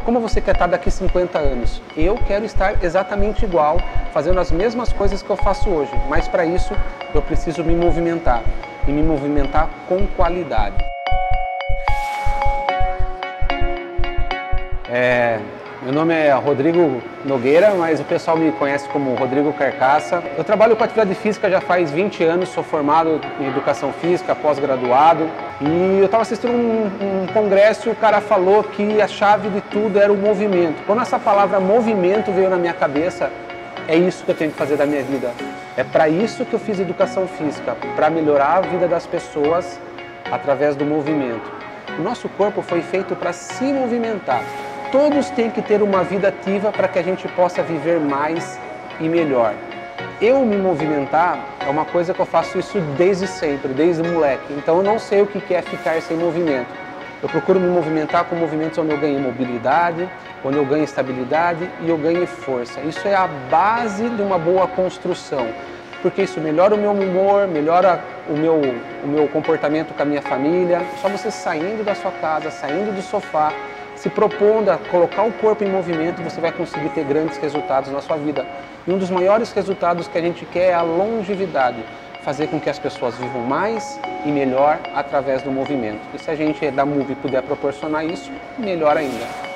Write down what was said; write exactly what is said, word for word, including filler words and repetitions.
como você quer estar daqui cinquenta anos? Eu quero estar exatamente igual, fazendo as mesmas coisas que eu faço hoje, mas para isso eu preciso me movimentar, e me movimentar com qualidade. É... Meu nome é Rodrigo Nogueira, mas o pessoal me conhece como Rodrigo Carcaça. Eu trabalho com atividade física já faz vinte anos, sou formado em Educação Física, pós-graduado. E eu estava assistindo um, um congresso e o cara falou que a chave de tudo era o movimento. Quando essa palavra movimento veio na minha cabeça, é isso que eu tenho que fazer da minha vida. É para isso que eu fiz Educação Física, para melhorar a vida das pessoas através do movimento. O nosso corpo foi feito para se movimentar. Todos têm que ter uma vida ativa para que a gente possa viver mais e melhor. Eu me movimentar é uma coisa que eu faço isso desde sempre, desde moleque. Então eu não sei o que é ficar sem movimento. Eu procuro me movimentar com movimentos onde eu ganho mobilidade, onde eu ganho estabilidade e eu ganho força. Isso é a base de uma boa construção, porque isso melhora o meu humor, melhora o meu, o meu comportamento com a minha família. Só você saindo da sua casa, saindo do sofá, se propondo a colocar o corpo em movimento, você vai conseguir ter grandes resultados na sua vida. E um dos maiores resultados que a gente quer é a longevidade, fazer com que as pessoas vivam mais e melhor através do movimento. E se a gente da Move puder proporcionar isso, melhor ainda.